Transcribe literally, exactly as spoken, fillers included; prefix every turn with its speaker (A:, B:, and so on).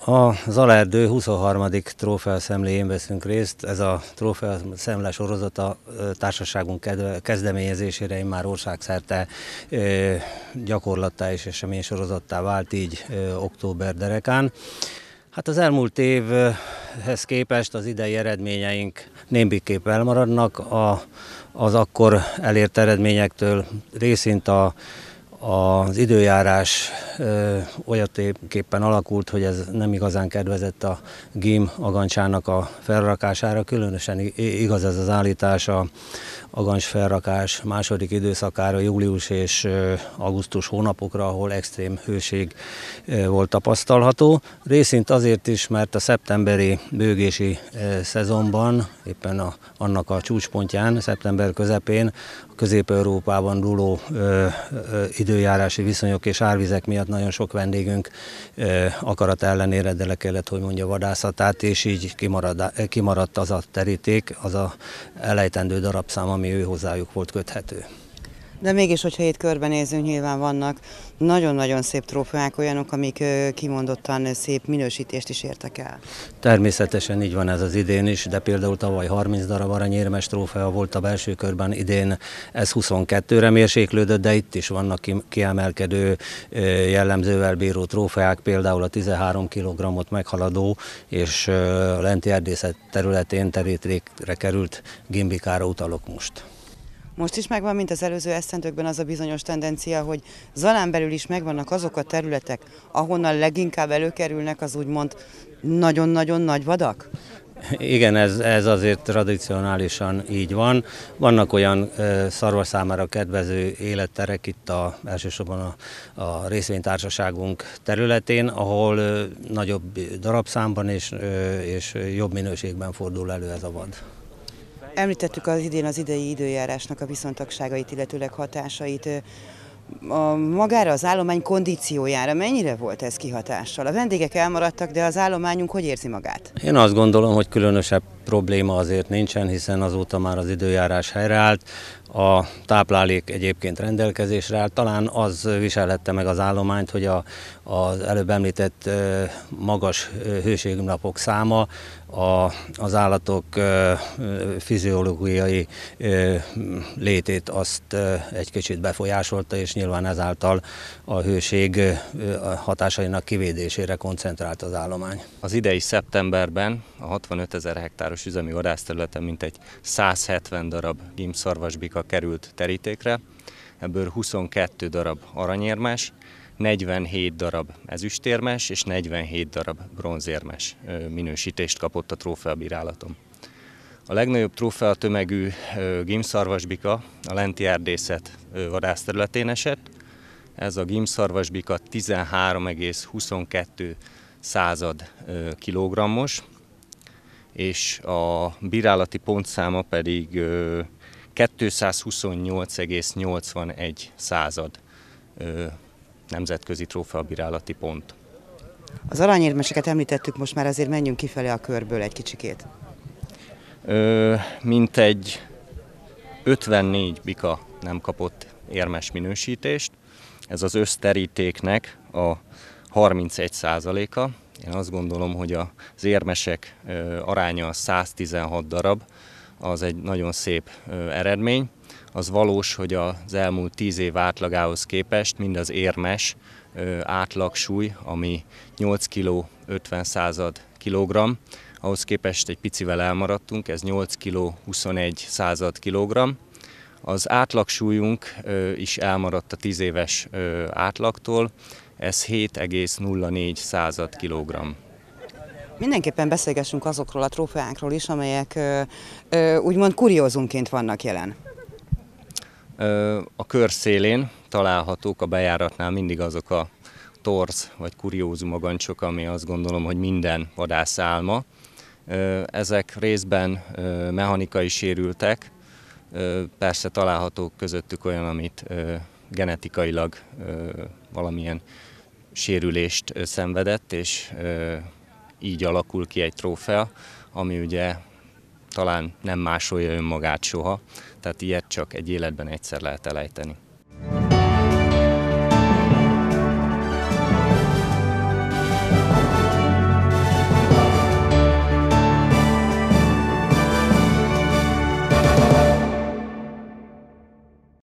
A: A Zalaerdő huszonharmadik trófeaszemléjén veszünk részt. Ez a trófeaszemle sorozat a társaságunk kezdeményezésére immár országszerte gyakorlattá és eseménysorozattá vált, így október derekán. Hát az elmúlt évhez képest az idei eredményeink némiképp elmaradnak. A, az akkor elért eredményektől részint a Az időjárás ö, olyatéppen alakult, hogy ez nem igazán kedvezett a gím agancsának a felrakására, különösen igaz ez az állítás a agancs felrakás második időszakára, július és ö, augusztus hónapokra, ahol extrém hőség ö, volt tapasztalható. Részint azért is, mert a szeptemberi bőgési ö, szezonban, éppen a, annak a csúcspontján, szeptember közepén, Közép-Európában dúló ö, ö, időjárási viszonyok és árvizek miatt nagyon sok vendégünk ö, akarat ellenére, de le kellett, hogy mondja, vadászatát, és így kimarad, kimaradt az a teríték, az a elejtendő darabszám, ami ő hozzájuk volt köthető.
B: De mégis, hogyha itt körbenézünk, nyilván vannak nagyon-nagyon szép trófeák, olyanok, amik kimondottan szép minősítést is értek el.
A: Természetesen így van ez az idén is, de például tavaly harminc darab aranyérmes trófea volt a belső körben, idén ez huszonkettőre mérséklődött, de itt is vannak kiemelkedő jellemzővel bíró trófeák, például a tizenhárom kilogrammot meghaladó és a lenti erdészet területén terítékre került gimbikára utalok most.
B: Most is megvan, mint az előző esztendőkben az a bizonyos tendencia, hogy Zalán belül is megvannak azok a területek, ahonnan leginkább előkerülnek az úgymond nagyon-nagyon nagy vadak?
A: Igen, ez, ez azért tradicionálisan így van. Vannak olyan e, szarvas számára kedvező életterek itt a, elsősorban a, a részvénytársaságunk területén, ahol e, nagyobb darabszámban és, e, és jobb minőségben fordul elő ez a vad.
B: Említettük az idén az idei időjárásnak a viszontagságait, illetőleg hatásait. A magára az állomány kondíciójára mennyire volt ez kihatással? A vendégek elmaradtak, de az állományunk hogy érzi magát?
A: Én azt gondolom, hogy különösebb probléma azért nincsen, hiszen azóta már az időjárás helyreállt. A táplálék egyébként rendelkezésre állt, talán az viselhette meg az állományt, hogy a, az előbb említett magas hőségnapok száma a, az állatok fiziológiai létét azt egy kicsit befolyásolta, és nyilván ezáltal a hőség hatásainak kivédésére koncentrált az állomány.
C: Az idei szeptemberben a hatvanötezer hektáros üzemi vadászterületen mintegy százhetven darab gímszarvasbika került terítékre, ebből huszonkettő darab aranyérmes, negyvenhét darab ezüstérmes és negyvenhét darab bronzérmes minősítést kapott a trófeabírálaton. A legnagyobb trófea tömegű gímszarvasbika a lenti erdészet vadászterületén esett. Ez a gímszarvasbika tizenhárom egész huszonkettő század kilogrammos, és a bírálati pontszáma pedig kétszázhuszonnyolc egész nyolcvanegy század nemzetközi trófeabírálati pont.
B: Az aranyérmeseket említettük, most már azért menjünk kifelé a körből egy kicsikét.
C: Mintegy ötvennégy bika nem kapott érmes minősítést. Ez az összterítéknek a harmincegy százaléka. Én azt gondolom, hogy az érmesek aránya száztizenhat darab, az egy nagyon szép eredmény. Az valós, hogy az elmúlt tíz év átlagához képest mind az érmes átlagsúly, ami nyolc kiló ötven század kilogramm, ahhoz képest egy picivel elmaradtunk, ez nyolc kiló huszonegy század kilogramm. Az átlagsúlyunk is elmaradt a tíz éves átlagtól, ez hét egész nulla négy század kilogramm.
B: Mindenképpen beszélgessünk azokról a trófeákról is, amelyek ö, ö, úgymond kuriózumként vannak jelen.
C: A kör szélén találhatók a bejáratnál mindig azok a torz vagy kuriózum agancsok, ami azt gondolom, hogy minden vadász álma. Ezek részben mechanikai sérültek, persze találhatók közöttük olyan, amit genetikailag valamilyen sérülést szenvedett, és így alakul ki egy trófea, ami ugye talán nem másolja önmagát soha, tehát ilyet csak egy életben egyszer lehet elejteni.